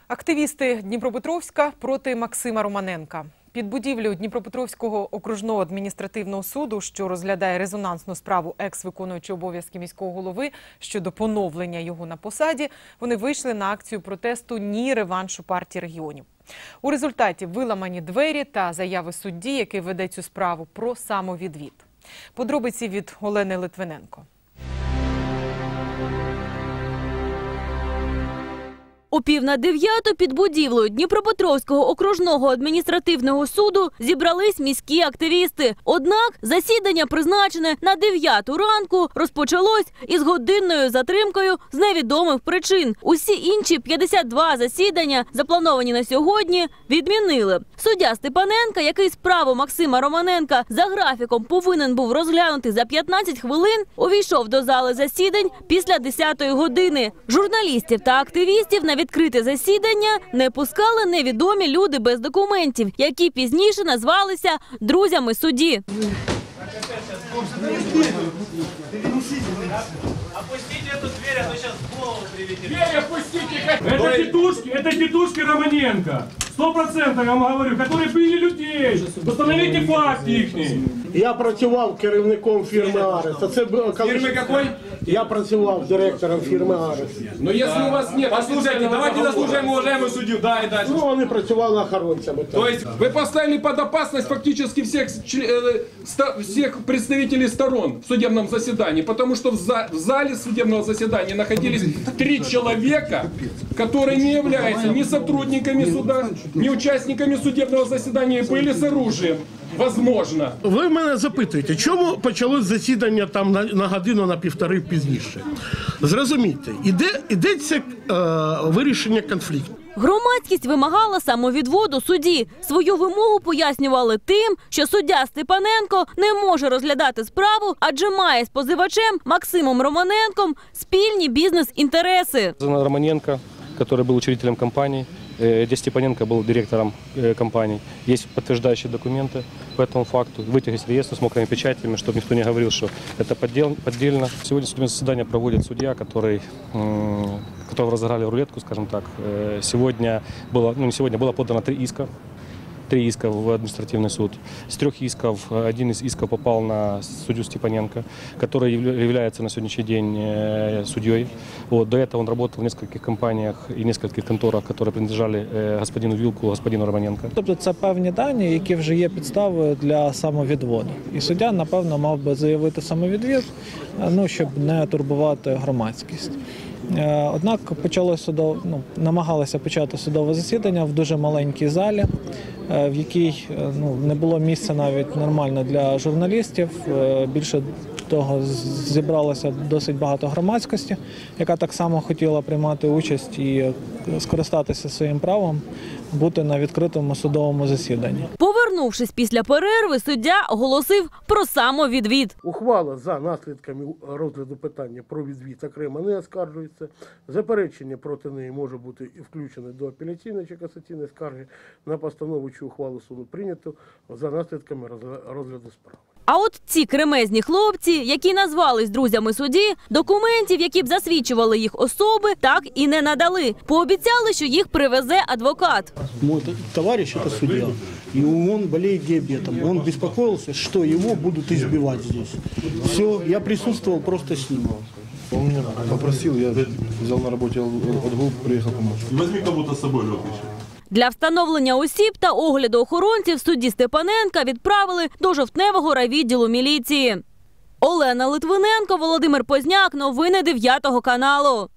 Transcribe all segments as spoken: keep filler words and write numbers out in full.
Активісти Дніпропетровська проти Максима Романенка. Під будівлею Дніпропетровського окружного адміністративного суду, що розглядає резонансну справу екс-виконуючого обов'язки міського голови щодо поновлення його на посаді, вони вийшли на акцію протесту «Ні реваншу партії регіонів». У результаті виламані двері та заяви судді, який веде цю справу, про самовідвід. Подробиці від Олени Литвиненко. О пів на дев'яту під будівлею Дніпропетровського окружного адміністративного суду зібрались міські активісти. Однак засідання, призначене на дев'яту ранку, розпочалось із годинною затримкою з невідомих причин. Усі інші п'ятдесят два засідання, заплановані на сьогодні, відмінили. Суддя Степаненка, який справу Максима Романенка за графіком повинен був розглянути за п'ятнадцять хвилин, увійшов до зали засідань після десятої години. Журналістів та активістів на відкрите засідання не пускали невідомі люди без документів, які пізніше назвалися друзями судді. Опустите эту дверь, а то сейчас голову приведет. Дверь опустите! Это тетушки, это тетушки Романенко. Сто процентов, я вам говорю, которые били людей. Установите факт ихний. Я працював керівником фірми «Арес». Це Фирмы какой? Я працював директором фірми «Арес». Но если у вас нет... Послушайте, давайте заслушаем уважаемую судью. Да, и дальше. Ну, вони працювали охоронцями. То есть вы поставили под опасность фактически всех, чле- ста- всех представителей сторон в судебном заседании, потому что в, за- в зале судебного заседания находились три человека, которые не являются ни сотрудниками суда, ни участниками судебного заседания, были с оружием. Возможно. Ви мене запитуєте, чому почалось засідання там на, на годину, на півтори пізніше? Зрозумійте, іде, ідеться е, вирішення конфлікту. Громадськість вимагала самовідводу судді. Свою вимогу пояснювали тим, що суддя Степаненко не може розглядати справу, адже має з позивачем Максимом Романенком спільні бізнес-інтереси. Романенко, который был учредителем компании, где Степаненко был директором компании. Есть подтверждающие документы по этому факту. Вытяг из реестра с мокрыми печатями, чтобы никто не говорил, что это поддел, поддельно. Сегодня судебное заседание проводит судья, который, которого разыграли рулетку, скажем так. Сегодня было, ну не сегодня, было подано три иска. Три иска в административный суд. С трех исков один из исков попал на судью Степаненко, который является на сегодняшний день судьей. Вот, до этого он работал в нескольких компаниях и нескольких конторах, которые принадлежали господину Вилку, господину Романенко. Тобто це певні дані, які вже є підставою для самовідводу. І суддя, напевно, мав би заявити самовідвід, ну, щоб не турбувати громадськість. Однак почалося судов... ну, намагалися почати судове засідання в дуже маленькій залі, в якій ну, не було місця навіть нормально для журналістів. Більше того, зібралося досить багато громадськості, яка так само хотіла приймати участь і скористатися своїм правом бути на відкритому судовому засіданні. Повернувшись після перерви, суддя оголосив про самовідвід. Ухвала за наслідками розгляду питання про відвід окремо не оскаржується. Заперечення проти неї може бути включене до апеляційної чи касаційної скарги на постанову чи ухвалу суду прийнято за наслідками розгляду справи. А от ці кремезні хлопці, які назвались друзями судді, документів, які б засвідчували їх особи, так і не надали. Пообіцяли, що їх привезе адвокат. Мой товарищ – это судья, и он болеет диабетом. Он беспокоился, что его будут избивать здесь. Все, я присутствовал, просто снимал. Он меня попросил, я взял на работе отгул, приехал помочь. Возьми кого-то с собой, Лёха, еще. Для встановлення осіб та огляду охоронців судді Степаненка відправили до жовтневого райвідділу міліції. Олена Литвиненко, Володимир Позняк. Новини дев'ятого каналу.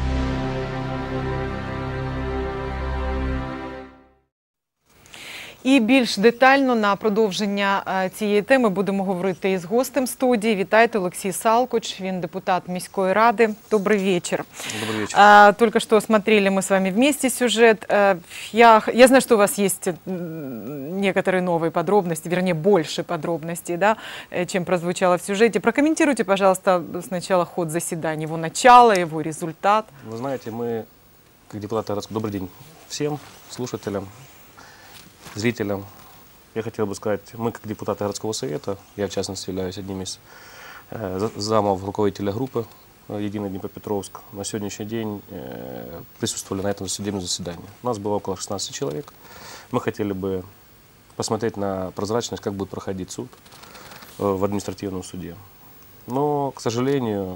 І більш детально на продовження цієї теми будемо говорити із гостем студії. Вітайте, Олексій Салкоч, він депутат міської ради. Добрый вечер. Добрый вечер. А, только что смотрели мы с вами вместе сюжет. А, я, я знаю, что у вас есть некоторые новые подробности, вернее, больше подробностей, да, чем прозвучало в сюжете. Прокомментируйте, пожалуйста, сначала ход заседания, его начало, его результат. Вы знаете, мы, как депутаты городского... Добрый день всем слушателям, зрителям. Я хотел бы сказать, мы как депутаты городского совета, я в частности являюсь одним из э, замов руководителя группы Единый Днепропетровск, на сегодняшний день э, присутствовали на этом судебном заседании. У нас было около шестнадцати человек. Мы хотели бы посмотреть на прозрачность, как будет проходить суд э, в административном суде. Но, к сожалению,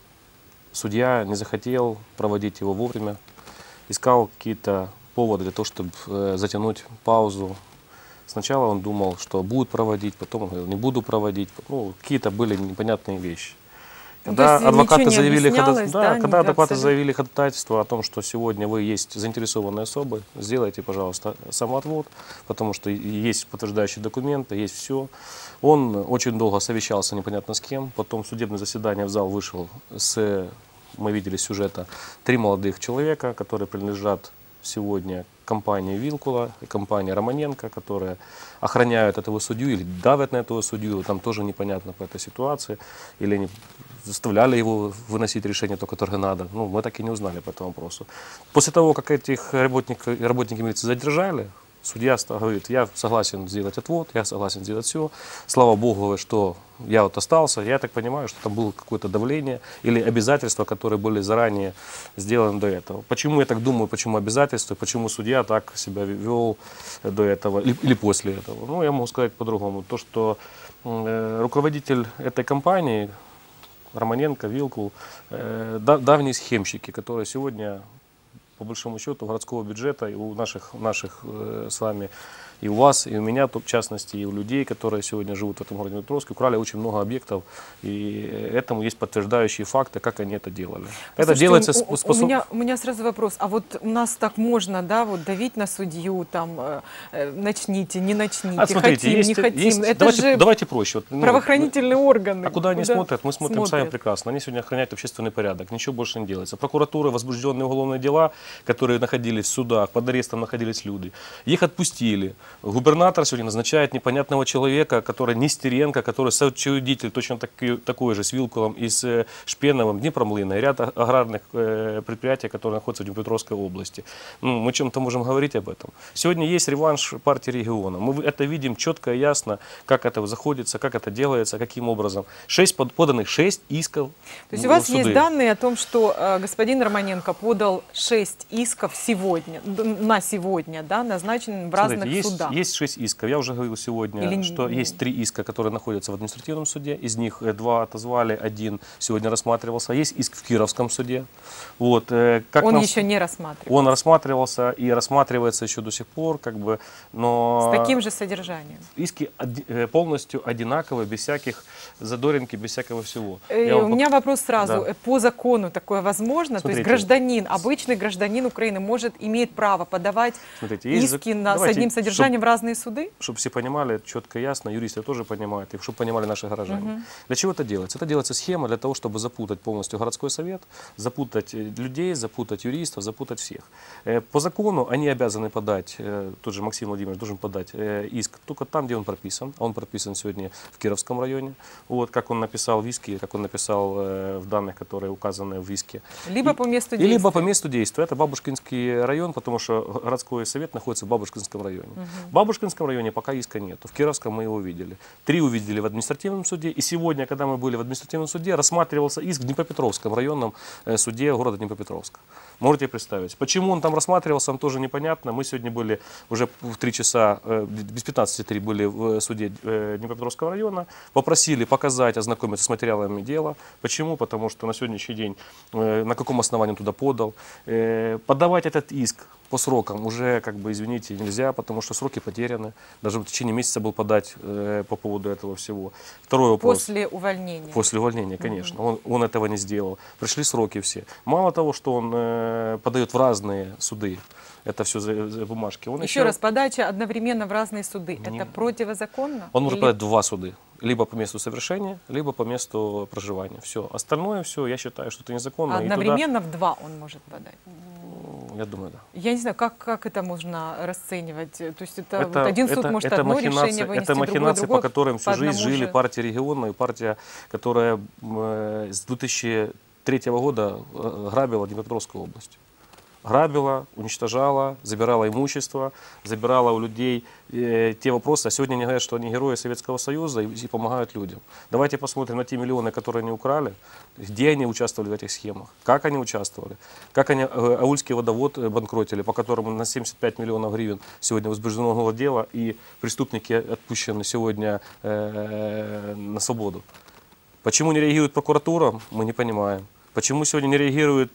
судья не захотел проводить его вовремя, искал какие-то поводы для того, чтобы э, затянуть паузу. Сначала он думал, что будет проводить, потом он говорил, не буду проводить. Ну, какие-то были непонятные вещи. Когда ну, адвокаты заявили, хода... да, да, когда адвокаты абсолютно. заявили ходатайство о том, что сегодня вы есть заинтересованные особы, сделайте, пожалуйста, самоотвод, потому что есть подтверждающие документы, есть все. Он очень долго совещался непонятно с кем, потом в судебное заседание в зал вышел с, мы видели сюжета, три молодых человека, которые принадлежат сегодня компании Вилкула и компании Романенко, которые охраняют этого судью или давят на этого судью, там тоже непонятно по этой ситуации, или они заставляли его выносить решение, то, которое надо. Ну, мы так и не узнали по этому вопросу. После того, как этих работников, работники милиции задержали, судья говорит, я согласен сделать отвод, я согласен сделать все. Слава Богу, что я вот остался. Я так понимаю, что там было какое-то давление или обязательства, которые были заранее сделаны до этого. Почему я так думаю, почему обязательства, почему судья так себя вел до этого или после этого? Ну, я могу сказать по-другому. То, что э, руководитель этой компании, Романенко, Вилкул, э, давние схемщики, которые сегодня, по большому счету, городского бюджета и у наших, наших э, с вами, и у вас, и у меня, в частности, и у людей, которые сегодня живут в этом городе Днепропетровске, украли очень много объектов, и этому есть подтверждающие факты, как они это делали. Это Слушайте, делается у, у, способ... у, меня, у меня сразу вопрос, а вот у нас так можно, да, вот давить на судью, там, э, э, начните, не начните, а, смотрите, хотим, есть, не хотим, есть, это давайте, же давайте проще. Вот, ну, правоохранительные органы. А куда они Куда смотрят? Мы смотрим смотрят? сами прекрасно. Они сегодня охраняют общественный порядок. Ничего больше не делается. Прокуратура, возбужденные уголовные дела, которые находились в судах, под арестом находились люди. Их отпустили. Губернатор сегодня назначает непонятного человека, который Нестеренко, который соучредитель, точно такой, такой же, с Вилкулом и с Шпеновым, Днепромлына, и ряд аграрных э, предприятий, которые находятся в Днепропетровской области. Ну, мы чем-то можем говорить об этом. Сегодня есть реванш партии региона. Мы это видим четко и ясно, как это заходится, как это делается, каким образом. Шесть под, поданных шесть исков. То есть у вас суды. есть данные о том, что э, господин Романенко подал шесть исков сегодня, на сегодня, да, назначен в разных Смотрите, есть, судах. есть шесть исков. Я уже говорил сегодня, Или... что есть три иска, которые находятся в административном суде. Из них два отозвали, один сегодня рассматривался. Есть иск в Кировском суде. Вот, как он нам... еще не рассматривался. Он рассматривался и рассматривается еще до сих пор, как бы, но... С таким же содержанием. Иски полностью одинаковые, без всяких задоринки, без всякого всего. Э, Я у вам... меня вопрос сразу. Да. По закону такое возможно? Смотрите. То есть гражданин, обычный гражданин Украины может, имеет право подавать Смотрите, есть... иски на, Давайте, с одним содержанием чтоб... в разные суды? Чтобы все понимали четко и ясно, юристы тоже понимают, и чтобы понимали наши горожане. Угу. Для чего это делается? Это делается схема для того, чтобы запутать полностью городской совет, запутать людей, запутать юристов, запутать всех. По закону они обязаны подать, тот же Максим Владимирович должен подать иск только там, где он прописан. Он прописан сегодня в Кировском районе, вот, как он написал в иске, как он написал в данных, которые указаны в иске. Либо и, по месту и действия. Либо по месту действия. Это Бабушкинский район, потому что городской совет находится в Бабушкинском районе. Угу. В Бабушкинском районе пока иска нет. В Кировском мы его видели. Три увидели в административном суде. И сегодня, когда мы были в административном суде, рассматривался иск в Днепропетровском районном суде города Днепропетровска. Можете представить. Почему он там рассматривался, нам тоже непонятно. Мы сегодня были уже в три часа, без пятнадцати три были в суде Днепропетровского района. Попросили показать, ознакомиться с материалами дела. Почему? Потому что на сегодняшний день, на каком основании он туда подал. Подавать этот иск по срокам уже, как бы, извините, нельзя, потому что сроки потеряны. Даже в течение месяца был подать э, по поводу этого всего. Второй вопрос. После увольнения. После увольнения, конечно. Mm-hmm. он, он этого не сделал. Пришли сроки все. Мало того, что он э, подает в разные суды, это все за, за бумажки. Он еще, еще раз, подача одновременно в разные суды. Не. Это противозаконно? Он может Или... подать в два суды. Либо по месту совершения, либо по месту проживания. Все. Остальное все, я считаю, что это незаконно. А одновременно туда... в два он может подать? Я думаю, да. Я не знаю, как, как это можно расценивать. То есть это, это вот один суд это, может это одно махинация, решение вынести, это махинации, другое, по которым всю по жизнь жили же... партия региона и партия, которая э, с две тысячи третьего года грабила Днепропетровскую область. грабила, уничтожала, забирала имущество, забирала у людей э, те вопросы. А сегодня они говорят, что они герои Советского Союза и, и помогают людям. Давайте посмотрим на те миллионы, которые они украли, где они участвовали в этих схемах, как они участвовали, как они э, Аульский водовод банкротили, по которому на семьдесят пять миллионов гривен сегодня возбуждено дело, и преступники отпущены сегодня э, на свободу. Почему не реагирует прокуратура, мы не понимаем. Почему сегодня не реагирует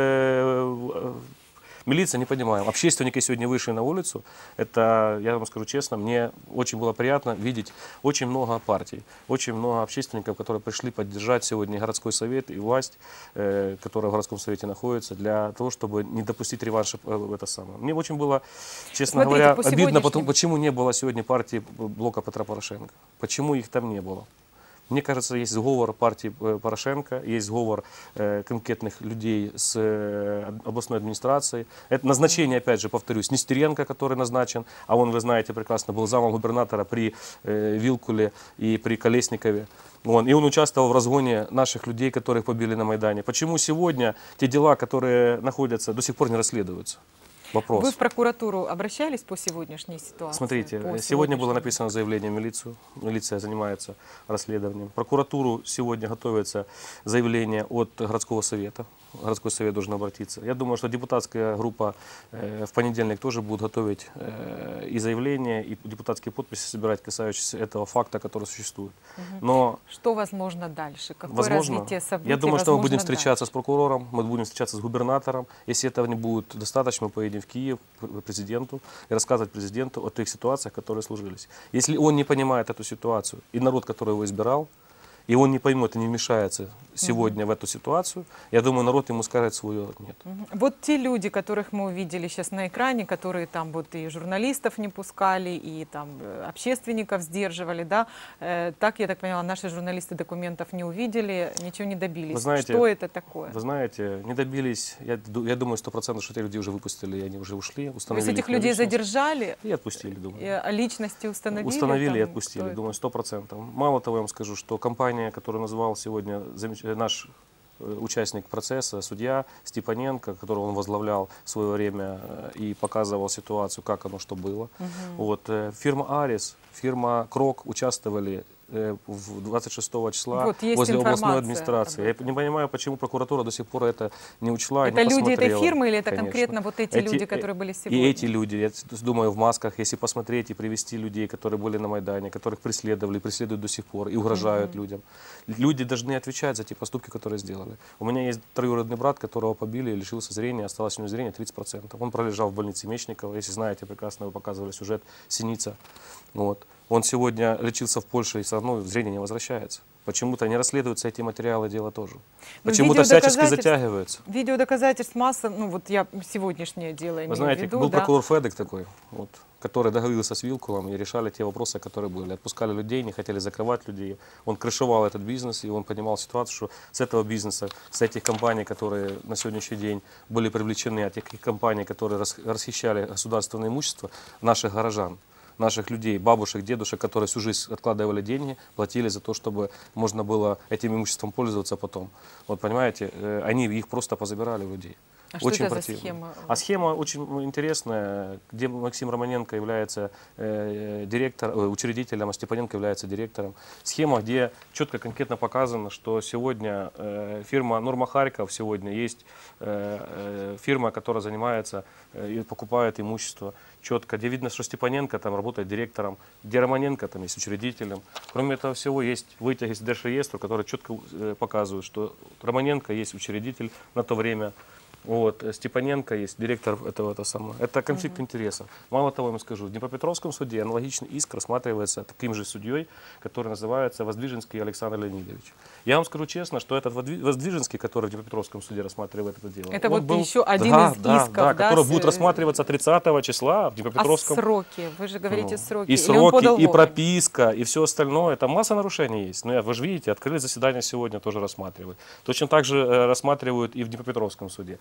э, милиция, не понимаем. Общественники сегодня вышли на улицу. Это, я вам скажу честно, мне очень было приятно видеть очень много партий, очень много общественников, которые пришли поддержать сегодня городской совет и власть, э, которая в городском совете находится, для того, чтобы не допустить реванша в это самое. Мне очень было, честно Смотрите, говоря, по обидно, сегодняшним... потом, почему не было сегодня партии блока Петра Порошенко. Почему их там не было? Мне кажется, есть сговор партии Порошенко, есть сговор э, конкретных людей с э, областной администрацией. Это назначение, опять же, повторюсь, Нестеренко, который назначен, а он, вы знаете прекрасно, был замом губернатора при э, Вилкуле и при Колесникове. Он, и он участвовал в разгоне наших людей, которых побили на Майдане. Почему сегодня те дела, которые находятся, до сих пор не расследуются? Вопрос. Вы в прокуратуру обращались по сегодняшней ситуации? Смотрите, По сегодня было написано заявление в милицию. Милиция занимается расследованием. В прокуратуру сегодня готовится заявление от городского совета. Городской совет должен обратиться. Я думаю, что депутатская группа э, в понедельник тоже будет готовить э, и заявление, и депутатские подписи собирать, касающиеся этого факта, который существует. Но что возможно дальше? Какое возможно, развитие событий? я думаю, что мы будем дальше? встречаться с прокурором, мы будем встречаться с губернатором. Если этого не будет достаточно, мы поедем в Киев к президенту и рассказывать президенту о тех ситуациях, которые сложились. Если он не понимает эту ситуацию, и народ, который его избирал, и он не поймет и не вмешается сегодня угу. в эту ситуацию, я думаю, народ ему скажет свое нет. Угу. Вот те люди, которых мы увидели сейчас на экране, которые там вот и журналистов не пускали, и там общественников сдерживали, да, э, так, я так поняла, наши журналисты документов не увидели, ничего не добились. Вы знаете, что это такое? Вы знаете, не добились, я, я думаю, сто процентов, что эти люди уже выпустили, и они уже ушли, установили. То есть этих людей личность. задержали? И отпустили, думаю. И, а личности установили? Установили и там, отпустили, думаю, сто процентов. Мало того, я вам скажу, что компания, которую назвал сегодня наш участник процесса, судья Степаненко, которого он возглавлял в свое время и показывал ситуацию, как оно, что было. Угу. Вот, фирма Арис, фирма Крок участвовали двадцать шестого числа вот, возле областной администрации. Я не понимаю, почему прокуратура до сих пор это не учла. Это не люди этой фирмы или это конечно. конкретно вот эти, эти люди, которые были сегодня? И эти люди, я думаю, в масках, если посмотреть и привести людей, которые были на Майдане, которых преследовали, преследуют до сих пор и угрожают mm-hmm. людям. Люди должны отвечать за те поступки, которые сделали. У меня есть троюродный брат, которого побили, лишился зрения, осталось у него зрение тридцать процентов. Он пролежал в больнице Мечникова. Если знаете, прекрасно вы показывали сюжет, синица. Вот. Он сегодня лечился в Польше и все равно зрение не возвращается. Почему-то не расследуются эти материалы дела тоже. Почему-то всячески затягиваются. Видеодоказательств масса, ну вот я сегодняшнее дело имею Вы знаете, в виду, был да? прокурор Федек такой, вот, который договорился с Вилкулом и решали те вопросы, которые были. Отпускали людей, не хотели закрывать людей. Он крышевал этот бизнес, и он понимал ситуацию, что с этого бизнеса, с этих компаний, которые на сегодняшний день были привлечены, от этих компаний, которые расхищали государственное имущество наших горожан, наших людей, бабушек, дедушек, которые всю жизнь откладывали деньги, платили за то, чтобы можно было этим имуществом пользоваться потом. Вот понимаете, они их просто позабирали у людей. А очень что это противно. за схема? А схема очень интересная, где Максим Романенко является э, директор, э, учредителем, а Степаненко является директором. Схема, где четко, конкретно показано, что сегодня э, фирма Норма Харьков, сегодня есть э, э, фирма, которая занимается э, и покупает имущество. Четко, где видно, что Степаненко там работает директором, где Романенко там есть учредителем. Кроме этого всего, есть вытяг из Держреестра, который четко э, показывает, что Романенко есть учредитель на то время. Вот, Степаненко есть директор этого, этого самого. Это конфликт uh-huh. интересов. Мало того, я вам скажу, в Днепропетровском суде аналогичный иск рассматривается таким же судьей, который называется Воздвиженский Александр Леонидович. Я вам скажу честно, что этот Воздвиженский, который в Днепропетровском суде рассматривает это дело, это вот был, еще один да, из да, исков, да, да, который с... будет рассматриваться тридцатого числа в Днепропетровском. А сроки? Вы же говорите ну, сроки. И сроки, и прописка, и все остальное. Там масса нарушений есть. Но вы же видите, открыли заседание сегодня, тоже рассматривают. Точно так же э, рассматривают и в Днепропетровском суде.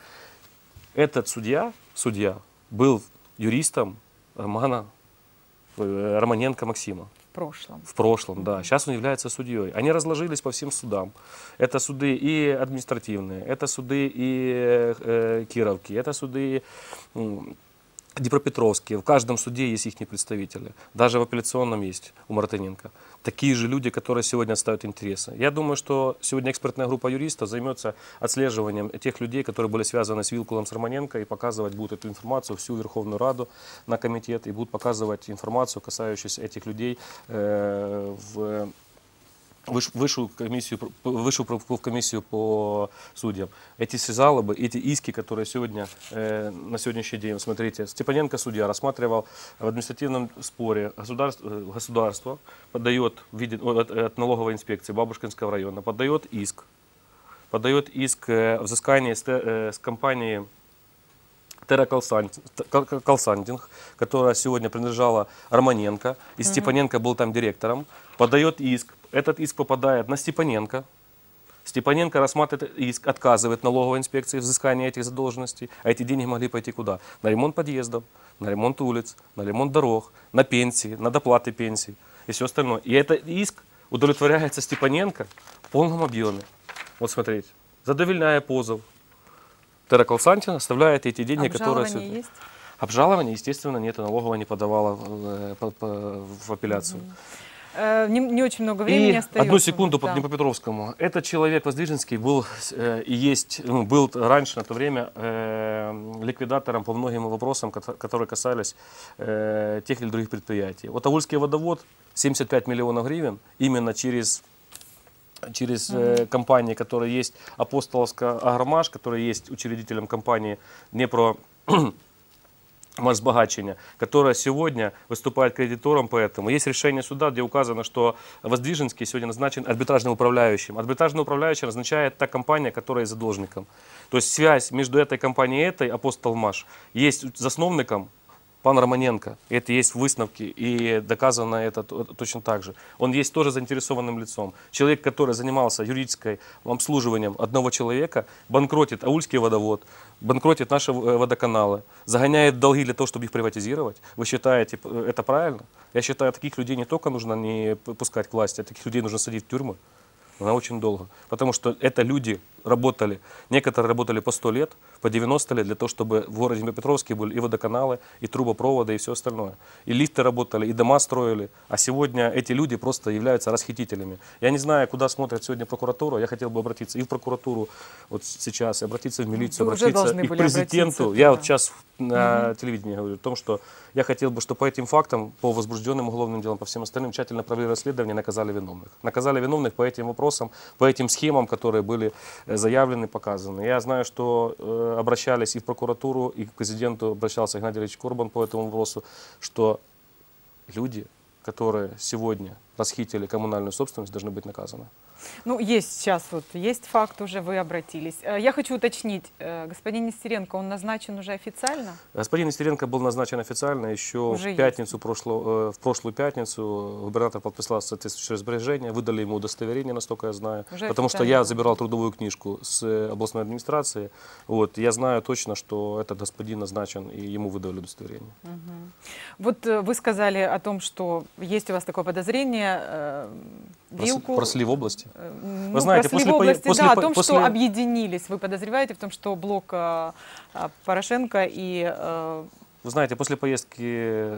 Этот судья, судья был юристом Романа, Романенко Максима. прошлом. В прошлом, да. Сейчас он является судьей. Они разложились по всем судам. Это суды и административные, это суды и э, Кировки, это суды э, Днепропетровские. В каждом суде есть их представители. Даже в апелляционном есть у Мартыненко. Такие же люди, которые сегодня отстаивают интересы. Я думаю, что сегодня экспертная группа юристов займется отслеживанием тех людей, которые были связаны с Вилкулом, с Романенко, и показывать будут эту информацию всю Верховную Раду на комитет, и будут показывать информацию, касающуюся этих людей э, в высшую комиссию, высшую профкомиссию по судьям. Эти все жалобы, эти иски, которые сегодня, э, на сегодняшний день, смотрите, Степаненко судья рассматривал в административном споре государство, государство подает в виде, от, от налоговой инспекции Бабушкинского района, подает иск, подает иск э, взыскания с, э, с компании Терра Консалтинг, которая сегодня принадлежала Романенко, и mm-hmm. Степаненко был там директором, подает иск. Этот иск попадает на Степаненко. Степаненко рассматривает иск, отказывает налоговой инспекции взыскания этих задолженностей, а эти деньги могли пойти куда? На ремонт подъездов, на ремонт улиц, на ремонт дорог, на пенсии, на доплаты пенсий и все остальное. И этот иск удовлетворяется Степаненко в полном объеме. Вот смотрите, задовольняя позов, Терра Консалтинг оставляет эти деньги, Обжалование которые... есть? Обжалования, естественно, нет, и налоговая не подавала в, в, в апелляцию. Mm-hmm. Не, не очень много времени и остается. Одну секунду по да. Днепропетровскому. Этот человек Воздвиженский был э, и есть, ну, был раньше на то время э, ликвидатором по многим вопросам, которые касались э, тех или других предприятий. Вот Аульский водовод семьдесят пять миллионов гривен именно через через э, компании, которые есть Апостоловская Агромаш, который есть учредителем компании Днепро Машсбагачення, которая сегодня выступает кредитором по этому. Есть решение суда, где указано, что Воздвиженский сегодня назначен арбитражным управляющим. Арбитражный управляющий назначает та компания, которая есть задолжником. То есть связь между этой компанией и этой, Апостолмаш, есть засновником пан Романенко. Это есть в выставке, и доказано это точно так же. Он есть тоже заинтересованным лицом. Человек, который занимался юридическим обслуживанием одного человека, банкротит Аульский водовод, банкротит наши водоканалы, загоняет долги для того, чтобы их приватизировать. Вы считаете это правильно? Я считаю, таких людей не только нужно не пускать к власти, а таких людей нужно садить в тюрьму. Она очень долго. Потому что это люди работали, некоторые работали по сто лет, по девяносто лет, для того, чтобы в городе Днепропетровске были и водоканалы, и трубопроводы, и все остальное. И лифты работали, и дома строили. А сегодня эти люди просто являются расхитителями. Я не знаю, куда смотрит сегодня прокуратура. Я хотел бы обратиться и в прокуратуру вот сейчас, и обратиться в милицию, Вы обратиться и к президенту. Я вот сейчас на телевидении говорю о том, что я хотел бы, чтобы по этим фактам, по возбужденным уголовным делам, по всем остальным, тщательно провели расследование и наказали виновных. Наказали виновных по этим вопросам, по этим схемам, которые были заявлены, показаны. Я знаю, что э, обращались и в прокуратуру, и к президенту обращался Игнатий Ильич Корбан по этому вопросу, что люди, которые сегодня расхитили коммунальную собственность, должны быть наказаны. Ну, есть сейчас, вот, есть факт, уже вы обратились. Я хочу уточнить, господин Нестеренко, он назначен уже официально? Господин Нестеренко был назначен официально еще уже в пятницу, прошлую, в прошлую пятницу. Губернатор подписал соответствующее распоряжение, выдали ему удостоверение, насколько я знаю. Уже потому что я забирал трудовую книжку с областной администрации. Вот, я знаю точно, что этот господин назначен, и ему выдали удостоверение. Угу. Вот вы сказали о том, что есть у вас такое подозрение, э, Вилку... Про слив области? Ну, вы знаете, про после, области, после, да, о том, после... что объединились. Вы подозреваете в том, что блок э, Порошенко и... Э, Вы знаете, после поездки,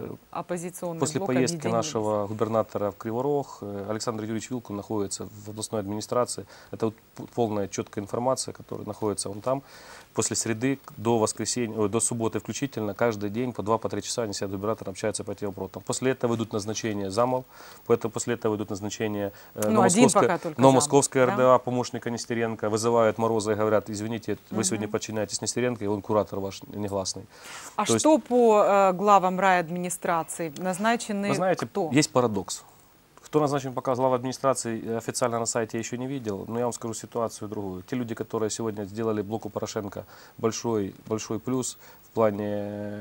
после поездки нашего губернатора в Криворог Александр Юрьевич Вилкул находится в областной администрации. Это вот полная четкая информация, которая находится он там. После среды до воскресенья, до субботы включительно, каждый день по два-по три часа они с губернатором общаются по этим вопросам. После этого идут назначения замов, после этого идут назначения ну, Новомосковской РДА, да? Помощника Нестеренко, вызывают Мороза и говорят: извините, вы угу. сегодня подчиняетесь Нестеренко, и он куратор ваш негласный. А То что есть... по э, главам райадминистрации? Назначены Вы знаете, кто? Есть парадокс. Кто назначен пока глава администрации, официально на сайте я еще не видел, но я вам скажу ситуацию другую. Те люди, которые сегодня сделали блоку Порошенко большой, большой плюс в плане,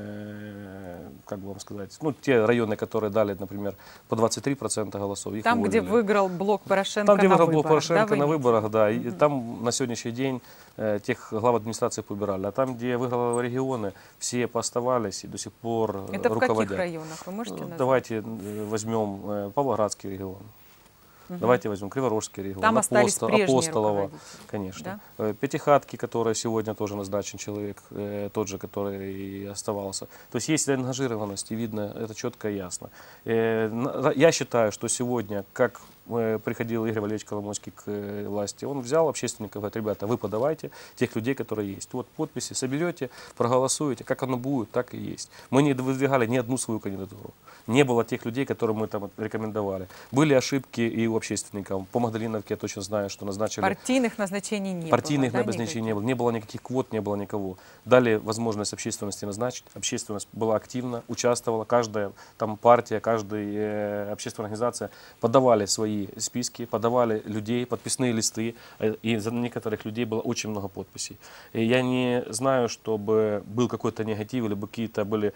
как бы вам сказать, ну, те районы, которые дали, например, по двадцать три процента голосов, их Там, где уволили. выиграл блок Порошенко Там, где на выиграл выборах, блок Порошенко да, на вы выборах, да, и Мгм. там на сегодняшний день э, тех глав администрации поубирали. А там, где выиграл регионы, все пооставались и до сих пор э, Это в руководят. каких районах? Вы можете назвать? Давайте э, возьмем э, Павлоградский регион. Мгм. Давайте возьмем Криворожский регион, Там остались Апостол- прежние Апостолово, руководители, конечно. Э, Пятихатки, который сегодня тоже назначен человек, э, тот же, который и оставался. То есть есть ангажированность, и видно, это четко и ясно. Э, на- Я считаю, что сегодня, как э, приходил Игорь Валерьевич Коломойский к э, власти, он взял общественников, говорит, ребята, вы подавайте тех людей, которые есть. Вот подписи соберете, проголосуете, как оно будет, так и есть. Мы не выдвигали ни одну свою кандидатуру. Не было тех людей, которые мы там рекомендовали. Были ошибки и у общественников. По Магдалиновке я точно знаю, что назначили. Партийных назначений не Партийных было, да, назначений не никаких? было. Не было никаких квот, не было никого. Дали возможность общественности назначить. Общественность была активна, участвовала. Каждая там партия, каждая э, общественная организация подавали свои списки, подавали людей, подписные листы. э, И за некоторых людей было очень много подписей. И я не знаю, чтобы был какой-то негатив или какие-то были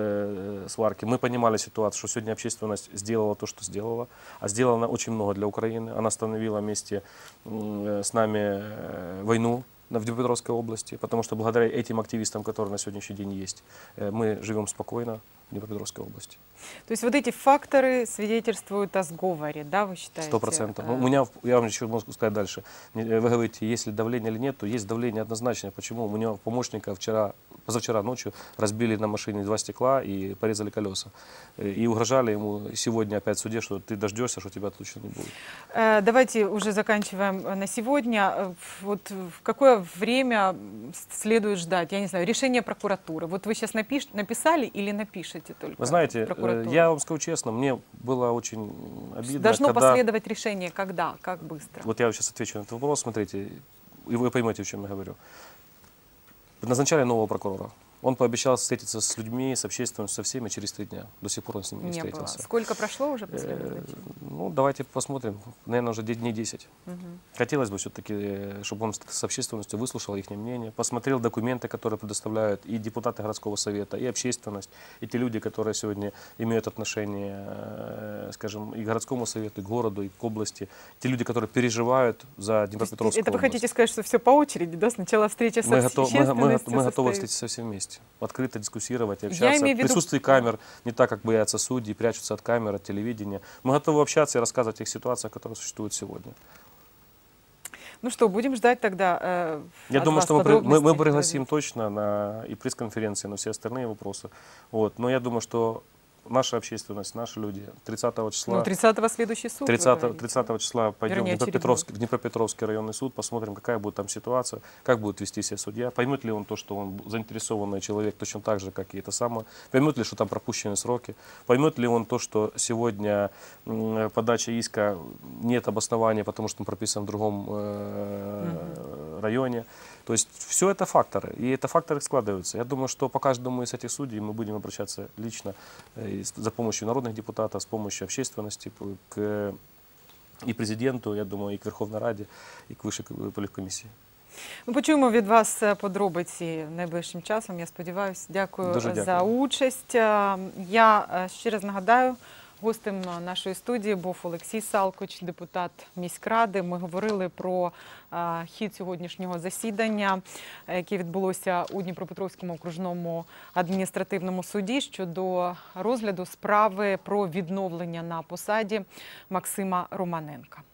э, сварки. Мы понимали ситуацию, что сегодня общественность сделала то, что сделала. А сделала она очень много для Украины. Она остановила вместе м, э, с нами э, войну в Днепропетровской области, потому что благодаря этим активистам, которые на сегодняшний день есть, э, мы живем спокойно в Днепропетровской области. То есть вот эти факторы свидетельствуют о сговоре, да, вы считаете? Сто процентов. Э, У меня, я вам еще могу сказать дальше. Не- Вы говорите, есть ли давление или нет, то есть давление однозначно. Почему? У меня помощника вчера, позавчера ночью разбили на машине два стекла и порезали колеса. Э, И угрожали ему сегодня опять в суде, что ты дождешься, что тебя точно не будет. Э, Давайте уже заканчиваем э, на сегодня. Э, Вот в какое время следует ждать, я не знаю, решение прокуратуры? Вот вы сейчас напиш... написали или напишете только? Вы знаете, э, прокуратуру? я вам скажу честно, мне было очень обидно, Должно когда... последовать решение когда, как быстро? Вот я вам сейчас отвечу на этот вопрос, смотрите, и вы поймете, о чем я говорю. Назначали нового прокурора. Он пообещал встретиться с людьми, с общественностью, со всеми через три дня. До сих пор он с ними не, Не было. встретился. Сколько прошло уже после Э, этого? Ну, давайте посмотрим. Наверное, уже дней десять. Мгм. Хотелось бы все-таки, чтобы он с общественностью выслушал их мнение, посмотрел документы, которые предоставляют и депутаты городского совета, и общественность, и те люди, которые сегодня имеют отношение, э, скажем, и к городскому совету, и к городу, и к области. Те люди, которые переживают за То есть Днепропетровскую это вы область. хотите сказать, что все по очереди, да? Сначала встреча со Мы, готов, мы, мы, общественностью мы готовы состоится. встретиться все вместе, открыто дискуссировать, Я общаться. имею в В виду- присутствии камер, не так, как боятся судьи, прячутся от камер, от телевидения. Мы готовы общаться и рассказывать о тех ситуациях, которые существуют сегодня. Ну что, будем ждать тогда э, Я от думаю, вас что мы, при- мы, мы подробностей. пригласим точно на и пресс-конференции, на все остальные вопросы. Вот. Но я думаю, что наша общественность, наши люди тридцатого числа... Ну, тридцатого следующий суд. вы тридцатого, говорите. тридцатого числа пойдем Вернее, в Днепропетровский, в Днепропетровский районный суд, посмотрим, какая будет там ситуация, как будет вести себя судья, поймет ли он то, что он заинтересованный человек точно так же, как и это самое, поймет ли, что там пропущены сроки, поймет ли он то, что сегодня м, подача иска нет обоснования, потому что он прописан в другом э, районе. То есть все это факторы, и это факторы складываются. Я думаю, что по каждому из этих судей мы будем обращаться лично э, с- за помощью народных депутатов, с помощью общественности, п- к і президенту, я думаю, і к Верховній Раді, і к Вищій політкомісії. Ми почуємо від вас е, подробиці найближчим часом, я сподіваюся. Дякую, Дуже е, дякую. за участь. Е, Я е, ще раз нагадаю, гостем нашої студії був Олексій Салкоч, депутат міськради. Ми говорили про е, хід сьогоднішнього засідання, е, яке відбулося у Дніпропетровському окружному адміністративному суді щодо розгляду справи про відновлення на посаді Максима Романенка.